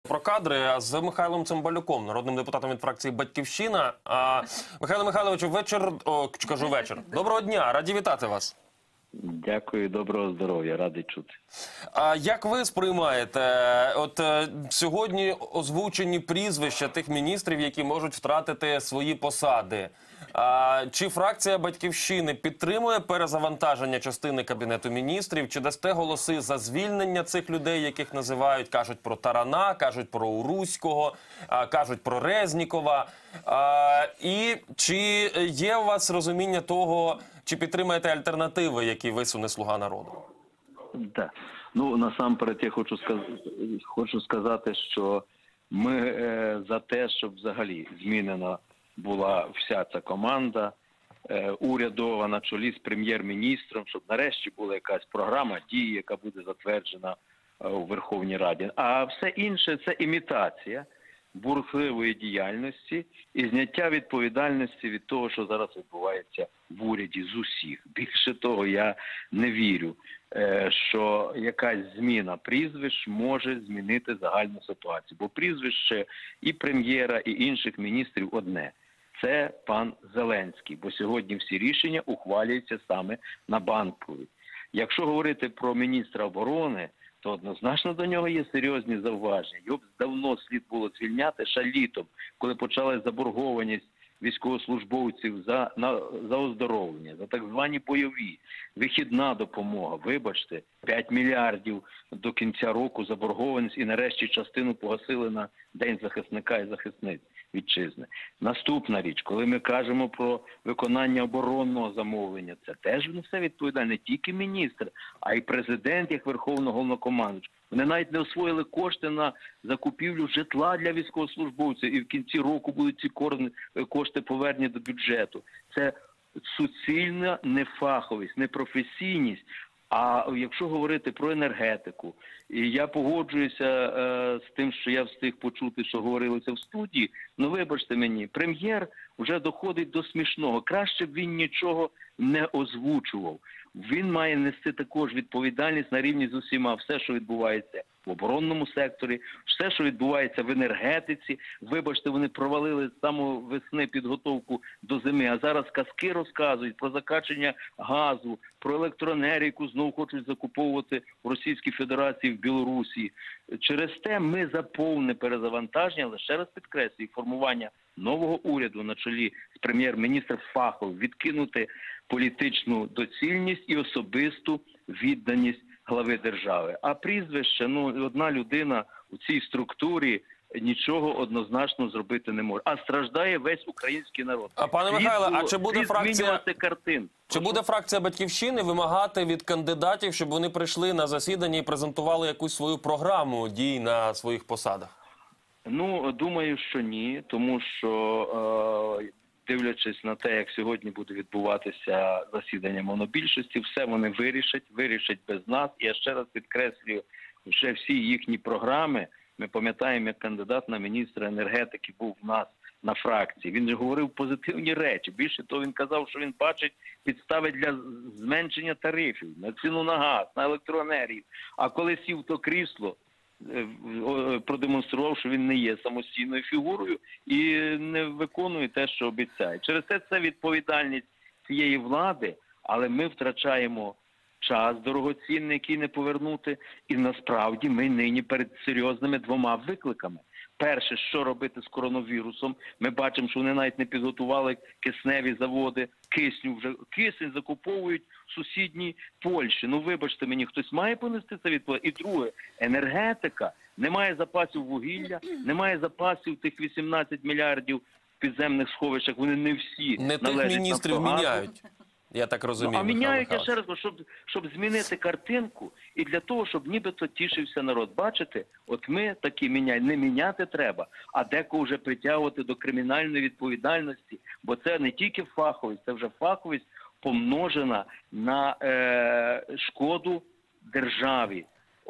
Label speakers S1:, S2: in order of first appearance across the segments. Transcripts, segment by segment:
S1: Про кадри з Михайлом Цимбалюком, народним депутатом від фракції «Батьківщина». Михайло Михайловичу, вечір. Доброго дня, раді вітати вас.
S2: Дякую, доброго здоров'я, радий чути.
S1: Як ви сприймаєте сьогодні озвучені прізвища тих міністрів, які можуть втратити свої посади? Чи фракція «Батьківщини» підтримує перезавантаження частини Кабінету міністрів? Чи дасте голоси за звільнення цих людей, яких називають? Кажуть про Тарана, кажуть про Уруського, кажуть про Резнікова. І чи є у вас розуміння того, чи підтримаєте альтернативи, які висуне «Слуга народу»?
S2: Так. Ну, насамперед я хочу сказати, що ми за те, щоб взагалі змінена була вся ця команда урядова на чолі з прем'єр-міністром, щоб нарешті була якась програма дії, яка буде затверджена у Верховній Раді. А все інше – це імітація бурхливої діяльності і зняття відповідальності від того, що зараз відбувається в уряді з усіх. Більше того, я не вірю, що якась зміна прізвищ може змінити загальну ситуацію. Бо прізвище і прем'єра, і інших міністрів одне – це пан Зеленський. Бо сьогодні всі рішення ухвалюються саме на Банковій. Якщо говорити про міністра оборони, то однозначно до нього є серйозні зауваження. Його б давно слід було звільняти ще літом, коли почалась заборгованість військовослужбовців за оздоровлення, за так звані бойові, вихідна допомога, вибачте, 5 мільярдів до кінця року заборгованість і нарешті частину погасили на День захисника і захисниць вітчизни. Наступна річ, коли ми кажемо про виконання оборонного замовлення, це теж несе відповідальність не тільки міністр, а й президент як Верховного Головнокомандувача. Вони навіть не освоїли кошти на закупівлю житла для військовослужбовців, і в кінці року будуть ці кошти повернені до бюджету. Це суцільна нефаховість, непрофесійність. А якщо говорити про енергетику, і я погоджуюся з тим, що я встиг почути, що говорилося в студії, ну вибачте мені, прем'єр вже доходить до смішного. Краще б він нічого не озвучував. Він має нести також відповідальність на рівні з усіма. Все, що відбувається в оборонному секторі, все, що відбувається в енергетиці. Вибачте, вони провалили з самої весни підготовку до зими, а зараз казки розказують про закачення газу, про електроенергію, яку знову хочуть закуповувати в Російській Федерації, в Білорусі. Через те ми за повне перезавантаження, але ще раз підкреслюю, формування нового уряду на чолі з прем'єр-міністром фахово, відкинути політичну доцільність і особисту відданість глави держави. А прізвище, одна людина у цій структурі нічого однозначно зробити не може. А страждає весь український народ.
S1: Пане Михайле, а чи буде фракція «Батьківщини» вимагати від кандидатів, щоб вони прийшли на засідання і презентували якусь свою програму дій на своїх посадах?
S2: Ну, думаю, що ні, тому що дивлячись на те, як сьогодні буде відбуватися засідання монобільшості, все вони вирішать без нас. І я ще раз підкреслюю, вже всі їхні програми, ми пам'ятаємо, як кандидат на міністра енергетики був в нас на фракції. Він же говорив позитивні речі. Більше того, він казав, що він бачить підстави для зменшення тарифів, на ціну на газ, на електроенергію. А коли сів в то крісло, продемонстрував, що він не є самостійною фігурою і не виконує те, що обіцяє. Через це відповідальність цієї влади, але ми втрачаємо час дорогоцінний, який не повернути, і насправді ми нині перед серйозними двома викликами. Перше, що робити з коронавірусом. Ми бачимо, що вони навіть не підготували кисневі заводи, кисень закуповують в сусідній Польщі. Ну, вибачте мені, хтось має понести це відповідальність. І друге, енергетика. Немає запасів вугілля, немає запасів тих 18 мільярдів в підземних сховищах. Вони не всі
S1: не тих міністрів міняють. Я так розумію.
S2: А міняють, я ще раз кажу, щоб змінити картинку і для того, щоб нібито тішився народ. Бачите, от ми такі міняємо. Не міняти треба, а декого вже притягувати до кримінальної відповідальності, бо це не тільки фаховість, це вже фаховість помножена на шкоду державі.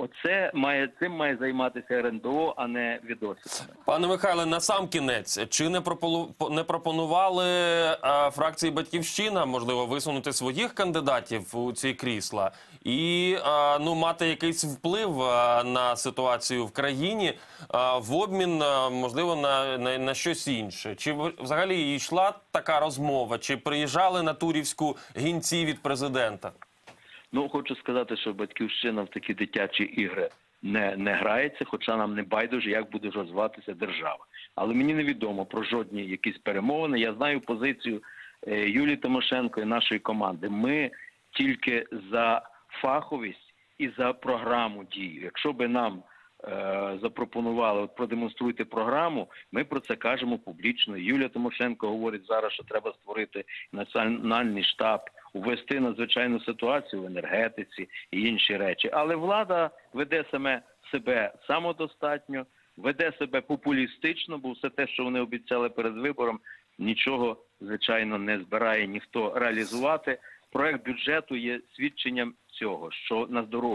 S2: Цим має займатися РНБО, а не відосіб.
S1: Пане Михайле, насамкінець, чи не пропонували фракції «Батьківщина», можливо, висунути своїх кандидатів у ці крісла? і ну, мати якийсь вплив на ситуацію в країні в обмін, можливо, на щось інше. Чи взагалі йшла така розмова? Чи приїжджали на Турівську гінці від президента?
S2: Ну, хочу сказати, що Батьківщина в такі дитячі ігри не грається, хоча нам не байдуже, як буде розвиватися держава. Але мені невідомо про жодні якісь перемовини. Я знаю позицію Юлії Тимошенко і нашої команди. Ми тільки за фаховість і за програму дій. Якщо би нам запропонували, от продемонструйте програму, ми про це кажемо публічно. Юлія Тимошенко говорить зараз, що треба створити національний штаб, увести надзвичайну ситуацію в енергетиці і інші речі. Але влада веде себе самодостатньо, веде себе популістично, бо все те, що вони обіцяли перед вибором, нічого, звичайно, не збирає ніхто реалізувати. Проект бюджету є свідченням цього, що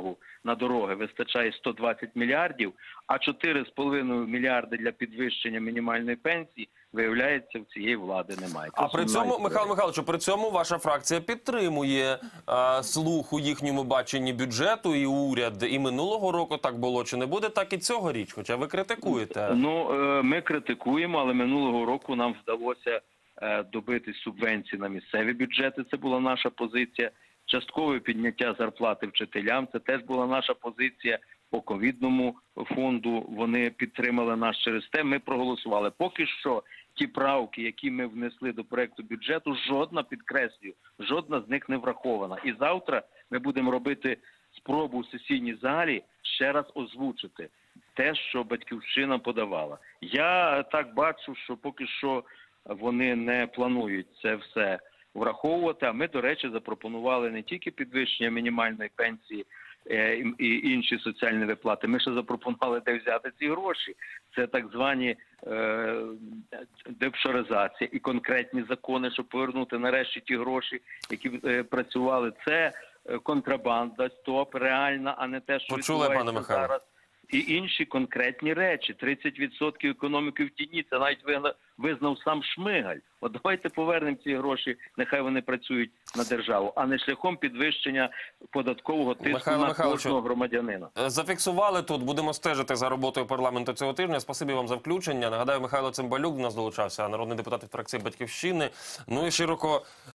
S2: на дороги вистачає 120 мільярдів, а 4,5 мільярди для підвищення мінімальної пенсії, виявляється, в цієї влади немає.
S1: А при цьому, Михайло Михайлович, при цьому ваша фракція підтримує слух у їхньому баченні бюджету, і уряд і минулого року так було, чи не буде так і цьогоріч, хоча ви критикуєте?
S2: Ну, ми критикуємо, але минулого року нам вдалося добитись субвенцій на місцеві бюджети, це була наша позиція. Часткове підняття зарплати вчителям, це теж була наша позиція. По ковідному фонду вони підтримали нас через те, ми проголосували. Поки що ті правки, які ми внесли до проекту бюджету, жодна, підкреслюю, жодна з них не врахована. І завтра ми будемо робити спробу в сесійній залі ще раз озвучити те, що Батьківщина подавала. Я так бачу, що поки що вони не планують це все враховувати. А ми, до речі, запропонували не тільки підвищення мінімальної пенсії і інші соціальні виплати. Ми ще запропонували, де взяти ці гроші. Це так звані деофшоризація і конкретні закони, щоб повернути нарешті ті гроші, які працювали. Це контрабанда, стоп, реальна, а не те, що відбувається зараз. І інші конкретні речі. 30% економіки в тіні, це навіть визнав сам Шмигаль. От давайте повернемо ці гроші, нехай вони працюють на державу, а не шляхом підвищення податкового тиску на кожного громадянина.
S1: Зафіксували тут, будемо стежити за роботою парламенту цього тижня. Спасибі вам за включення. Нагадаю, Михайло Цимбалюк до нас долучався, народний депутат від фракції «Батьківщини». Ну і широко